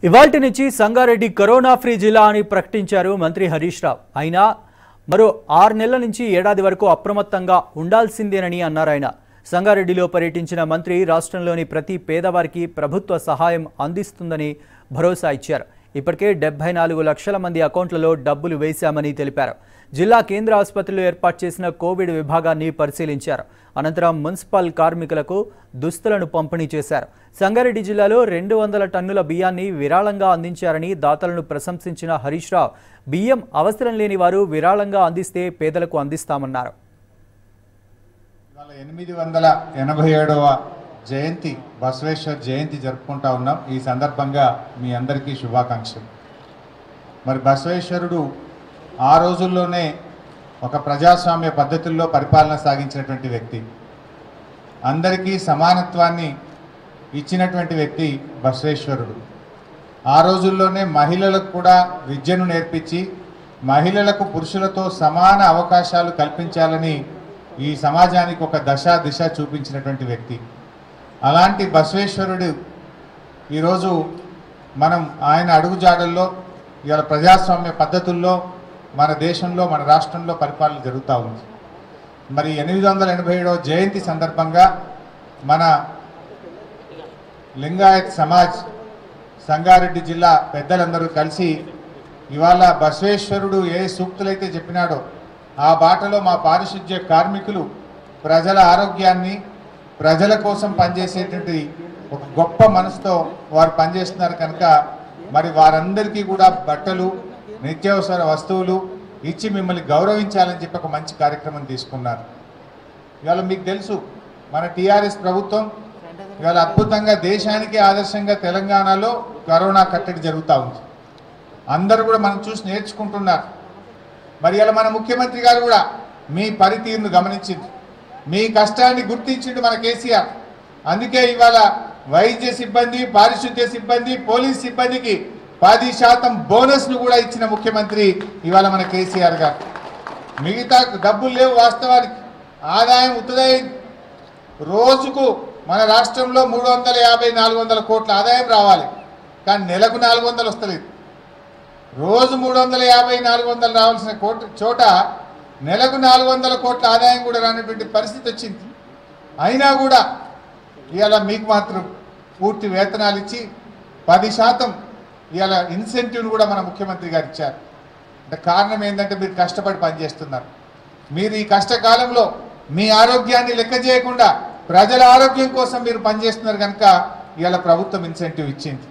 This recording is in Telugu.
ఇవాల్టి నుంచి సంగారెడ్డి కరోనా ఫ్రీ జిల్లా అని ప్రకటించారు మంత్రి హరీష్ రావు. అయినా మరో 6 నెలల నుంచి ఏడాది వరకు అప్రమత్తంగా ఉండాల్సిందేనని అన్నారు ఆయన. సంగారెడ్డిలో పర్యటించిన మంత్రి రాష్ట్రంలోని ప్రతి పేదవారికి ప్రభుత్వ సహాయం అందిస్తుందని భరోసా ఇచ్చారు. ఇప్పటికే 74 లక్షల మంది అకౌంట్లలో డబ్బులు వేశామని తెలిపారు. జిల్లా కేంద్ర ఆసుపత్రిలో ఏర్పాటు చేసిన కోవిడ్ విభాగాన్ని పరిశీలించారు. అనంతరం మున్సిపల్ కార్మికులకు దుస్తులను పంపిణీ చేశారు. సంగారెడ్డి జిల్లాలో 200 టన్నుల బియ్యాన్ని విరాళంగా అందించారని దాతలను ప్రశంసించిన హరీష్ రావు, బియ్యం అవసరం లేని వారు విరాళంగా అందిస్తే పేదలకు అందిస్తామన్నారు. 887వ జయంతి బసవేశ్వర్ జయంతి జరుపుకుంటా ఉన్నాం. ఈ సందర్భంగా మీ అందరికీ శుభాకాంక్షలు. మరి బసవేశ్వరుడు ఆ రోజుల్లోనే ఒక ప్రజాస్వామ్య పద్ధతుల్లో పరిపాలన సాగించినటువంటి వ్యక్తి, అందరికీ సమానత్వాన్ని ఇచ్చినటువంటి వ్యక్తి బసవేశ్వరుడు. ఆ రోజుల్లోనే మహిళలకు కూడా విద్యను నేర్పించి మహిళలకు పురుషులతో సమాన అవకాశాలు కల్పించాలని ఈ సమాజానికి ఒక దిశ చూపించినటువంటి వ్యక్తి. అలాంటి బసవేశ్వరుడు ఈరోజు మనం ఆయన అడుగుజాడల్లో ఇవాళ ప్రజాస్వామ్య పద్ధతుల్లో మన దేశంలో మన రాష్ట్రంలో పరిపాలన జరుగుతూ ఉంది. మరి 887వ జయంతి సందర్భంగా మన లింగాయత్ సమాజ్ సంగారెడ్డి జిల్లా పెద్దలందరూ కలిసి ఇవాళ బసవేశ్వరుడు ఏ సూక్తులైతే చెప్పినాడో ఆ బాటలో మా పారిశుద్ధ్య కార్మికులు ప్రజల ఆరోగ్యాన్ని ప్రజల కోసం పనిచేసేటువంటి ఒక గొప్ప మనసుతో వారు పనిచేస్తున్నారు కనుక మరి వారందరికీ కూడా బట్టలు నిత్యావసర వస్తువులు ఇచ్చి మిమ్మల్ని గౌరవించాలని చెప్పి ఒక మంచి కార్యక్రమం తీసుకున్నారు. ఇవాళ మీకు తెలుసు మన టీఆర్ఎస్ ప్రభుత్వం ఇవాళ అద్భుతంగా దేశానికి ఆదర్శంగా తెలంగాణలో కరోనా కట్టడి జరుగుతూ ఉంది. అందరూ కూడా మనం చూసి నేర్చుకుంటున్నారు. మరి ఇలా మన ముఖ్యమంత్రి గారు కూడా మీ పనితీరును గమనించింది, మీ కష్టాన్ని గుర్తించిండు మన కేసీఆర్. అందుకే ఇవాళ వైద్య సిబ్బంది, పారిశుద్ధ్య సిబ్బంది, పోలీస్ సిబ్బందికి 10% బోనస్ను కూడా ఇచ్చిన ముఖ్యమంత్రి ఇవాళ మన కేసీఆర్ గారు. మిగతా డబ్బులు లేవు, వాస్తవానికి ఆదాయం ఉత్తదై రోజుకు మన రాష్ట్రంలో 350-400 కోట్ల ఆదాయం రావాలి, కానీ నెలకు 400 వస్తలేదు. రోజు 350-400 రావాల్సిన చోట నెలకు 400 కోట్ల ఆదాయం కూడా రానటువంటి పరిస్థితి వచ్చింది. అయినా కూడా ఇవాళ మీకు మాత్రం పూర్తి వేతనాలు ఇచ్చి 10% ఇవాళ ఇన్సెంటివ్ను కూడా మన ముఖ్యమంత్రి గారు ఇచ్చారు. అంటే కారణం ఏంటంటే మీరు కష్టపడి పనిచేస్తున్నారు. మీరు ఈ కష్టకాలంలో మీ ఆరోగ్యాన్ని లెక్క చేయకుండా ప్రజల ఆరోగ్యం కోసం మీరు పనిచేస్తున్నారు కనుక ఇవాళ ప్రభుత్వం ఇన్సెంటివ్ ఇచ్చింది.